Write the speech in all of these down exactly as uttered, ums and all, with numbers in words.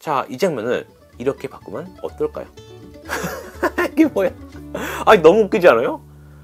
자, 이 장면을 이렇게 바꾸면 어떨까요? 이게 뭐야? 아니, 너무 웃기지 않아요?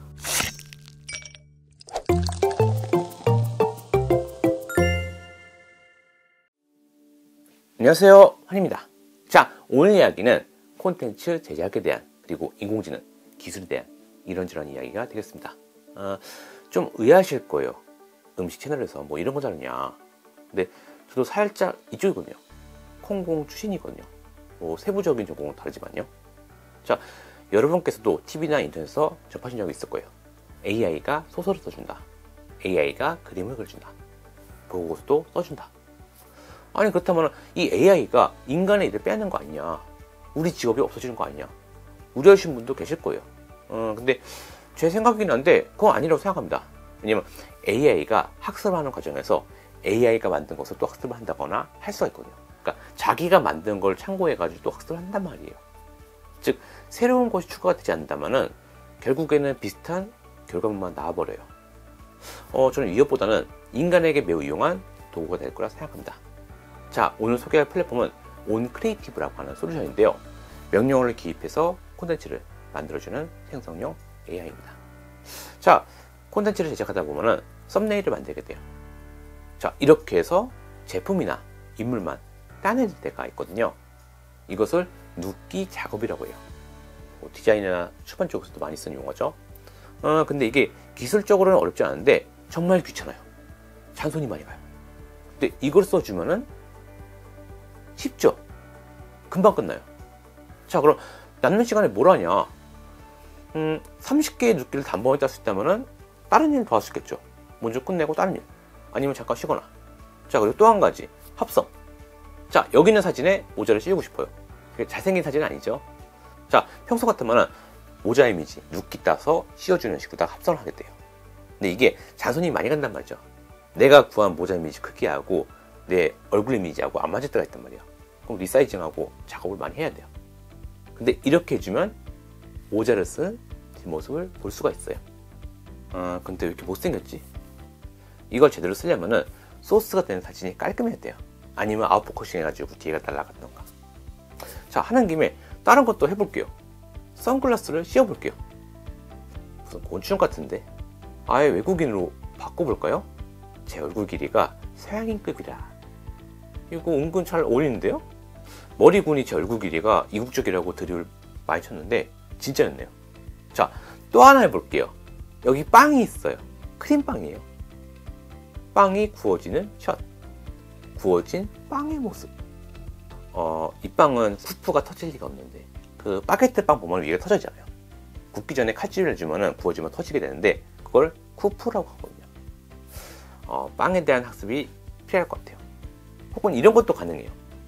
안녕하세요, 환입니다. 자, 오늘 이야기는 콘텐츠 제작에 대한, 그리고 인공지능 기술에 대한 이런저런 이야기가 되겠습니다. 어, 좀 의아하실 거예요. 음식 채널에서 뭐 이런 거 다루냐. 근데 저도 살짝 이쪽이거든요. 콩공 출신이거든요. 뭐 세부적인 전공은 다르지만요. 자, 여러분께서도 티비나 인터넷에서 접하신 적이 있을 거예요. 에이아이가 소설을 써준다. 에이아이가 그림을 그려준다. 보고서도 써준다. 아니, 그렇다면 이 에이아이가 인간의 일을 빼앗는 거 아니냐. 우리 직업이 없어지는 거 아니냐. 우려하시는 분도 계실 거예요. 어, 근데 제 생각이긴 한데 그건 아니라고 생각합니다. 왜냐면 에이아이가 학습을 하는 과정에서 에이아이가 만든 것을 또 학습을 한다거나 할 수가 있거든요. 그러니까 자기가 만든 걸 참고해가지고 또 학습을 한단 말이에요. 즉, 새로운 것이 추가가 되지 않는다면은 결국에는 비슷한 결과물만 나와버려요. 어, 저는 이것보다는 인간에게 매우 유용한 도구가 될 거라 생각합니다. 자, 오늘 소개할 플랫폼은 온크리에이티브라고 하는 솔루션인데요. 명령어를 기입해서 콘텐츠를 만들어주는 생성형 에이아이입니다. 자, 콘텐츠를 제작하다 보면은 썸네일을 만들게 돼요. 자, 이렇게 해서 제품이나 인물만 따낼 때가 있거든요. 이것을 눕기 작업이라고 해요. 뭐 디자인이나 출판 쪽에서도 많이 쓰는 용어죠. 어, 근데 이게 기술적으로는 어렵지 않은데 정말 귀찮아요. 잔손이 많이 가요. 근데 이걸 써주면은 쉽죠? 금방 끝나요. 자, 그럼 남는 시간에 뭘 하냐? 음, 삼십 개의 눕기를 단번에 딸 수 있다면은 다른 일 더 할 수 있겠죠. 먼저 끝내고 다른 일. 아니면 잠깐 쉬거나. 자, 그리고 또 한 가지. 합성. 자, 여기 있는 사진에 모자를 씌우고 싶어요. 잘생긴 사진은 아니죠. 자, 평소 같으면은 모자 이미지 눕기 따서 씌워주는 식으로 합성을 하게 돼요. 근데 이게 잔손이 많이 간단 말이죠. 내가 구한 모자 이미지 크기하고 내 얼굴 이미지하고 안 맞을 때가 있단 말이에요. 그럼 리사이징하고 작업을 많이 해야 돼요. 근데 이렇게 해주면 모자를 쓴 뒷모습을 볼 수가 있어요. 아, 근데 왜 이렇게 못생겼지? 이걸 제대로 쓰려면은 소스가 되는 사진이 깔끔해야 돼요. 아니면 아웃포커싱 해가지고 뒤에가 날아갔던가. 자, 하는 김에 다른 것도 해볼게요. 선글라스를 씌워볼게요. 무슨 곤충 같은데? 아예 외국인으로 바꿔볼까요? 제 얼굴 길이가 서양인급이라. 이거 은근 잘 어울리는데요? 머리군이 제 얼굴 길이가 이국적이라고 드립을 많이 쳤는데 진짜였네요. 자, 또 하나 해볼게요. 여기 빵이 있어요. 크림빵이에요. 빵이 구워지는 샷. 구워진 빵의 모습. 어, 이 빵은 쿠프가 터질 리가 없는데 그 바게트 빵 보면 위가 터지잖아요. 굽기 전에 칼집을 해주면 구워지면 터지게 되는데 그걸 쿠프라고 하거든요. 어, 빵에 대한 학습이 필요할 것 같아요. 혹은 이런 것도 가능해요.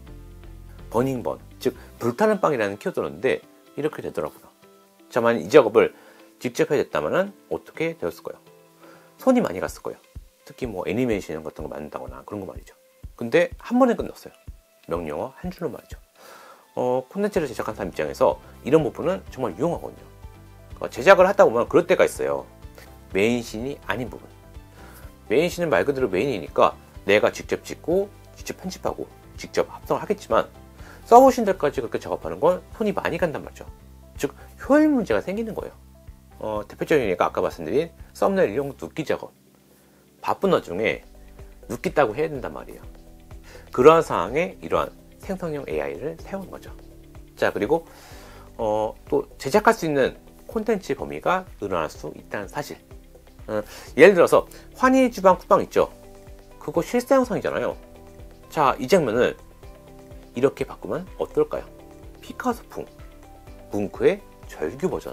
버닝번, 즉 불타는 빵이라는 키워드였는데 이렇게 되더라고요. 자, 만약 이 작업을 직접 해야 됐다면 어떻게 되었을까요? 손이 많이 갔을 거예요. 특히 뭐 애니메이션 같은 거 만든다거나 그런 거 말이죠. 근데 한 번에 끝났어요. 명령어 한 줄로 말이죠. 어, 콘텐츠를 제작한 사람 입장에서 이런 부분은 정말 유용하거든요. 어, 제작을 하다 보면 그럴 때가 있어요. 메인씬이 아닌 부분. 메인씬은 말 그대로 메인이니까 내가 직접 찍고 직접 편집하고 직접 합성을 하겠지만 서버신 들까지 그렇게 작업하는 건 손이 많이 간단 말이죠. 즉 효율 문제가 생기는 거예요. 어, 대표적이니까 아까 말씀드린 썸네일용 눕기 작업. 바쁜 와중에 눕기 따고 해야 된단 말이에요. 그러한 상황에 이러한 생성형 에이아이를 사용한 거죠. 자, 그리고 어, 또 제작할 수 있는 콘텐츠 범위가 늘어날 수 있다는 사실. 어, 예를 들어서 환희 주방 쿠팡 있죠. 그거 실사 영상이잖아요. 자, 이 장면을 이렇게 바꾸면 어떨까요? 피카소풍 뭉크의 절규 버전.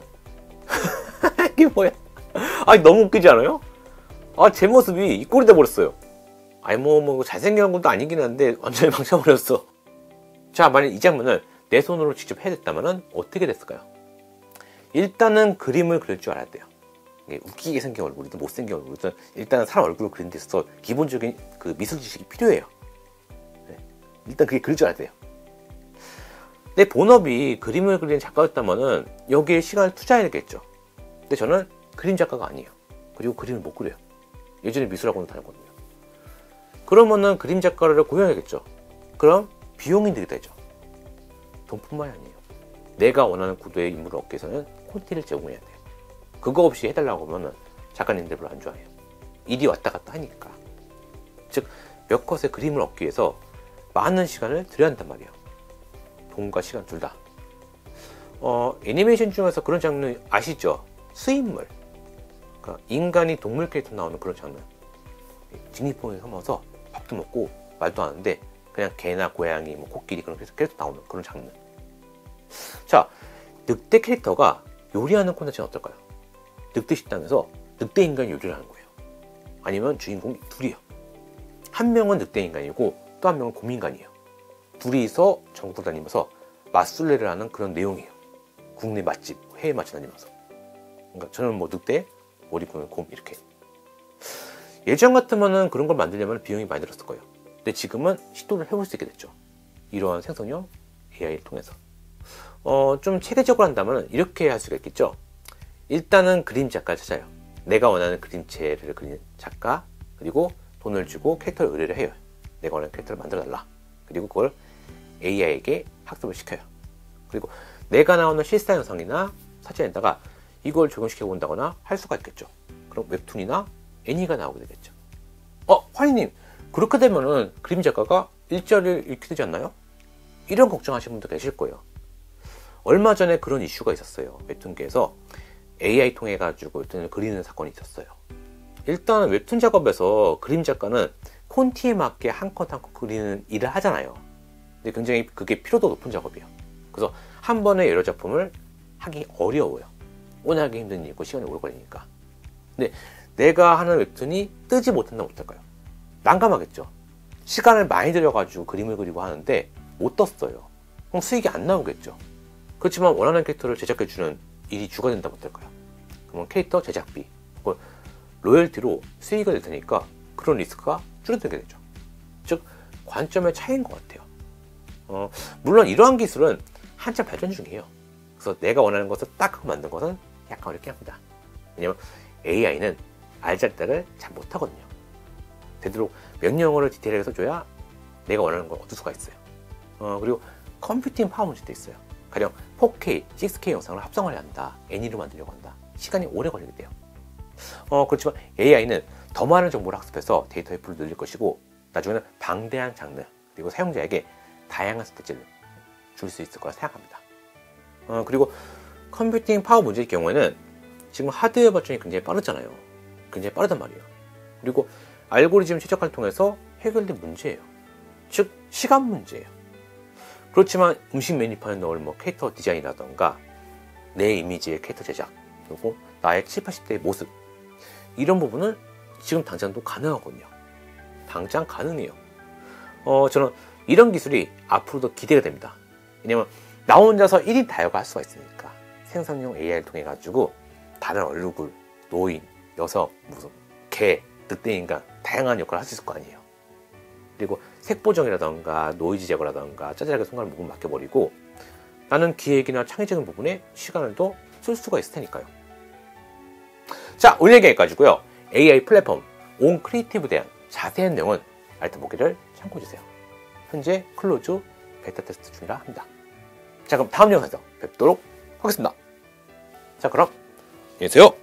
이게 뭐야? 아니, 너무 웃기지 않아요? 아, 제 모습이 이 꼴이 돼버렸어요. 아니, 뭐, 뭐, 잘생긴 것도 아니긴 한데, 완전히 망쳐버렸어. 자, 만약 이 장면을 내 손으로 직접 해야 됐다면 어떻게 됐을까요? 일단은 그림을 그릴 줄 알아야 돼요. 웃기게 생긴 얼굴이든 못생긴 얼굴이든 일단은 사람 얼굴을 그리는 데 있어서 기본적인 그 미술 지식이 필요해요. 네. 일단 그게 그릴 줄 알아야 돼요. 내 본업이 그림을 그리는 작가였다면 여기에 시간을 투자해야 되겠죠. 근데 저는 그림 작가가 아니에요. 그리고 그림을 못 그려요. 예전에 미술학원을 다녔거든요. 그러면은 그림 작가를 고용해야겠죠. 그럼 비용이 들게 되죠. 돈뿐만이 아니에요. 내가 원하는 구도의 인물을 얻기 위해서는 콘티를 제공해야 돼요. 그거 없이 해달라고 하면 작가님들 별로 안 좋아해요. 일이 왔다 갔다 하니까. 즉 몇 컷의 그림을 얻기 위해서 많은 시간을 들여야 한단 말이에요. 돈과 시간 둘 다. 어, 애니메이션 중에서 그런 장르 아시죠? 수입물. 그러니까 인간이 동물 캐릭터 나오는 그런 장르. 직립봉에 삼아서 밥도 먹고 말도 안 하는데 그냥 개나 고양이, 뭐 코끼리 그런 캐릭터 나오는 그런 장르. 자, 늑대 캐릭터가 요리하는 콘텐츠는 어떨까요? 늑대 식당에서 늑대 인간이 요리를 하는 거예요. 아니면 주인공이 둘이에요. 한 명은 늑대 인간이고 또 한 명은 곰인간이에요. 둘이서 전국을 다니면서 맛술래를 하는 그런 내용이에요. 국내 맛집, 해외 맛집 다니면서. 그러니까 저는 뭐 늑대, 오리꾼은 곰 이렇게. 예전 같으면은 그런 걸 만들려면 비용이 많이 들었을 거예요. 근데 지금은 시도를 해볼 수 있게 됐죠. 이러한 생성형 에이아이를 통해서. 어, 좀 체계적으로 한다면 이렇게 할 수가 있겠죠. 일단은 그림 작가를 찾아요. 내가 원하는 그림체를 그리는 작가, 그리고 돈을 주고 캐릭터를 의뢰를 해요. 내가 원하는 캐릭터를 만들어달라. 그리고 그걸 에이아이에게 학습을 시켜요. 그리고 내가 나오는 실사 영상이나 사진에다가 이걸 적용시켜 본다거나 할 수가 있겠죠. 그럼 웹툰이나 애니가 나오게 되겠죠. 어, 화이님, 그렇게 되면은 그림 작가가 일자리를 잃게 되지 않나요? 이런 걱정하시는 분도 계실 거예요. 얼마 전에 그런 이슈가 있었어요. 웹툰계에서 에이아이 통해 가지고 웹툰을 그리는 사건이 있었어요. 일단 웹툰 작업에서 그림 작가는 콘티에 맞게 한 컷 한 컷 그리는 일을 하잖아요. 근데 굉장히 그게 피로도 높은 작업이에요. 그래서 한 번에 여러 작품을 하기 어려워요. 오늘 하기 힘든 일이고 시간이 오래 걸리니까. 근데 내가 하는 웹툰이 뜨지 못한다면 어떨까요? 난감하겠죠. 시간을 많이 들여가지고 그림을 그리고 하는데 못 떴어요. 그럼 수익이 안 나오겠죠. 그렇지만 원하는 캐릭터를 제작해주는 일이 주가 된다면 어떨까요? 그러면 캐릭터 제작비, 그걸 로열티로 수익을 낼 테니까 그런 리스크가 줄어들게 되죠. 즉 관점의 차이인 것 같아요. 어, 물론 이러한 기술은 한참 발전 중이에요. 그래서 내가 원하는 것을 딱 하고 만든 것은 약간 어렵긴 합니다. 왜냐면 에이아이는 알잘딱을 잘 못하거든요. 되도록 명령어를 디테일하게 써줘야 내가 원하는 걸 얻을 수가 있어요. 어, 그리고 컴퓨팅 파워 문제도 있어요. 가령 포케이, 식스 케이 영상을 합성을 해야 한다. 애니로 만들려고 한다. 시간이 오래 걸리게 돼요. 어, 그렇지만 에이아이는 더 많은 정보를 학습해서 데이터의 풀을 늘릴 것이고 나중에는 방대한 장르 그리고 사용자에게 다양한 선택지를 줄 수 있을 거라 생각합니다. 어, 그리고 컴퓨팅 파워 문제의 경우에는 지금 하드웨어 발전이 굉장히 빠르잖아요. 굉장히 빠르단 말이에요. 그리고 알고리즘 최적화를 통해서 해결된 문제예요. 즉 시간 문제예요. 그렇지만 음식 메뉴판에 넣을 뭐 캐릭터 디자인이라던가 내 이미지의 캐릭터 제작 그리고 나의 칠십, 팔십 대의 모습 이런 부분은 지금 당장도 가능하거든요. 당장 가능해요. 어, 저는 이런 기술이 앞으로도 기대가 됩니다. 왜냐면 나 혼자서 일 인 다역을 할 수가 있으니까 생성형 에이아이를 통해 가지고 다른 얼굴, 노인, 여성, 무슨 개, 늑대인간 다양한 역할을 할 수 있을 거 아니에요. 그리고 색 보정이라던가 노이즈 제거라던가 짜잘하게 손가락 부분 맡겨버리고 나는 기획이나 창의적인 부분에 시간을 더 쓸 수가 있을 테니까요. 자, 오늘 얘기 여기까지고요. 에이아이 플랫폼 온 크리에이티브에 대한 자세한 내용은 알트 보기를 참고해주세요. 현재 클로즈 베타 테스트 중이라 합니다. 자, 그럼 다음 영상에서 뵙도록 하겠습니다. 자, 그럼 안녕히 계세요.